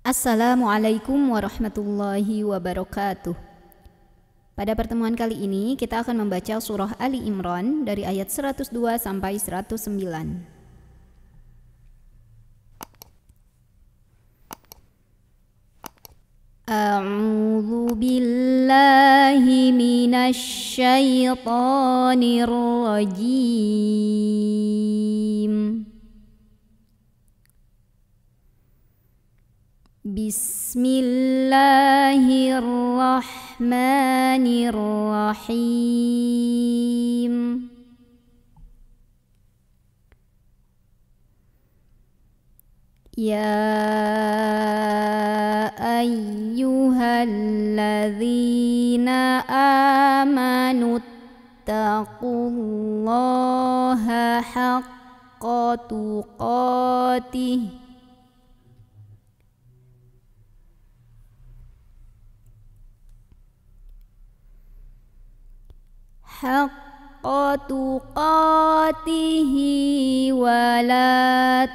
Assalamualaikum warahmatullahi wabarakatuh. Pada pertemuan kali ini kita akan membaca surah Ali Imran dari ayat 102 sampai 109. A'udzu billahi minasy syaithanir rajim. Bismillahirrahmanirrahim. Ya ayyuhalladzina amanu taqullaha haqqa tuqatih wa la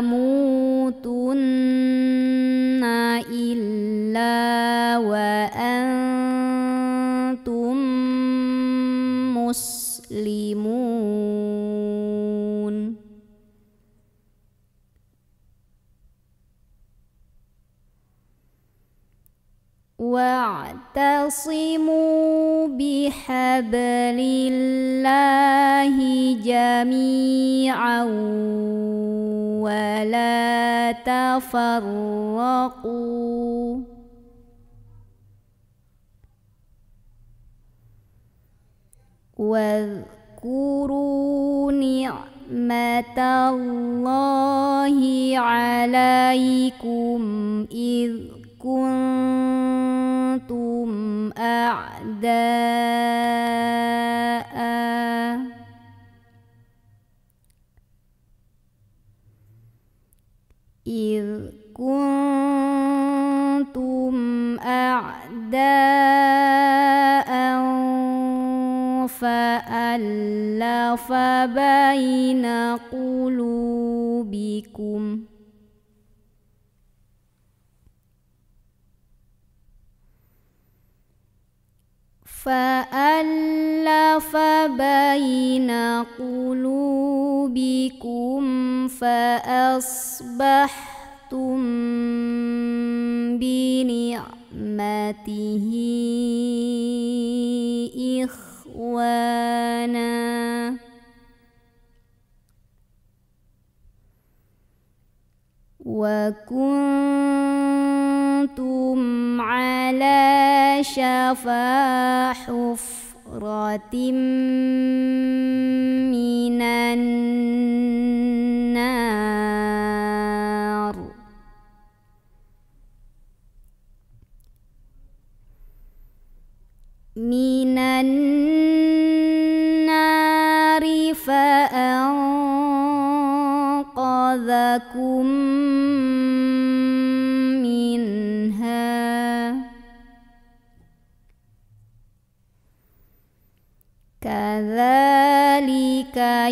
tamutunna illa wa antum muslimun. Wa'tasimu bihablillahi jami'an wa la tafarraqu wadhkuru ni'matallahi 'alaikum idh kuntum a'da'a fa'alafa baina qulubikum fa'asbahtum bi ni'matihi ikhwana wa kuntum ala syafa hufratin minan nar fa'anqadhakum kadzalika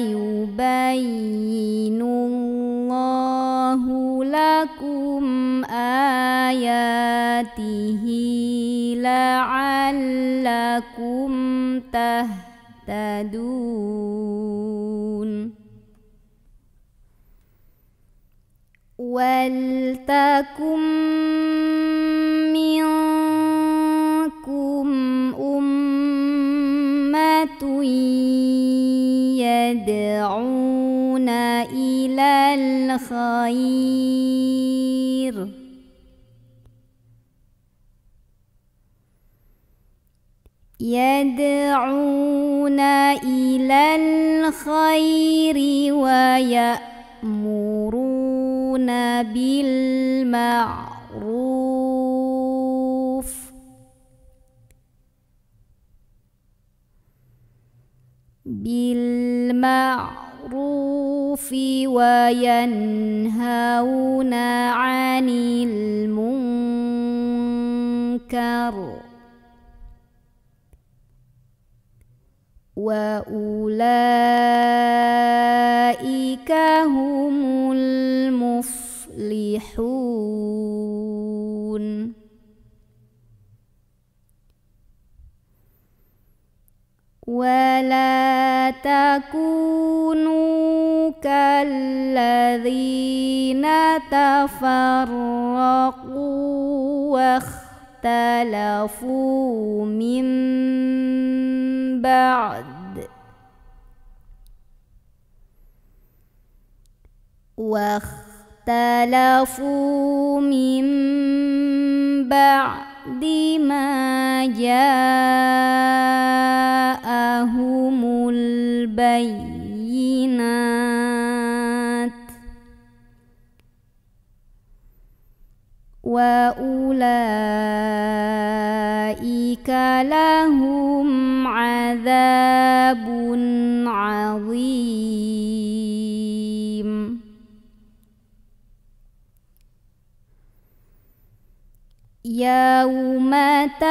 yubayyinullahu lakum ayatihi la'allakum tahtadun. Wal takum minkum yad'una ilal khair wa ya'muruna bil ma'rufi wa yanhauna 'anil munkar wa ulaika humul muflihun. ولا تكونوا كالذين تفرقوا واختلفوا من بعد ما جاءهم البينات وأولئك لهم عذاب عظيم يوم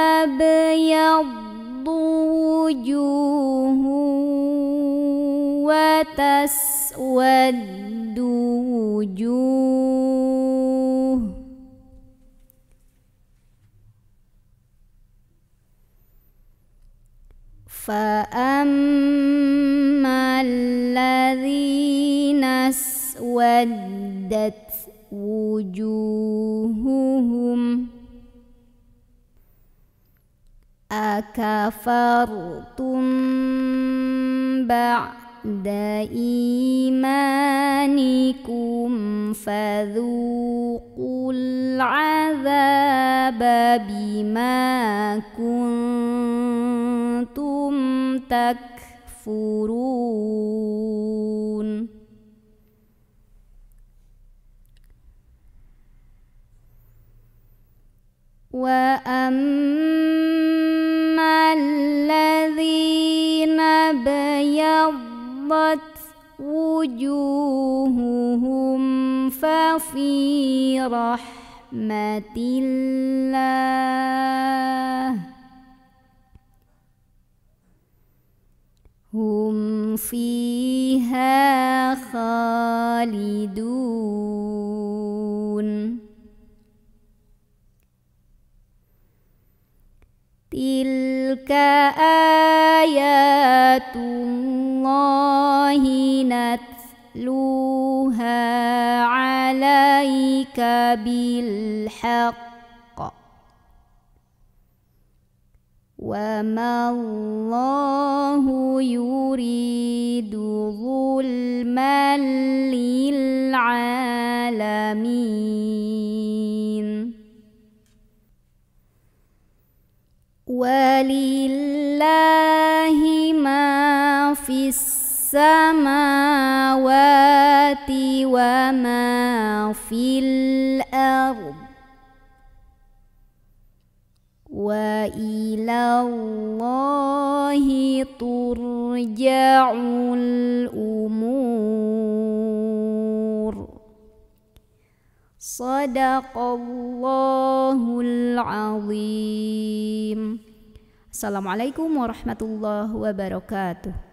تبيض وجوه وتسود وجوه فأما الذين اسودت وجوههم أكفرتم بعد إيمانكم فذوقوا العذاب بما كنتم تكفرون وأما الذين ابيضت وجوههم ففي رحمة الله هم فيها خالدون تلك آيات الله نتلوها عليك بالحق وما الله يريد ظلما للعالمين ولله ما في السماوات وما في الأرض وإلى الله ترجع الأمور Sadaqallahul azim. Assalamualaikum warahmatullahi wabarakatuh.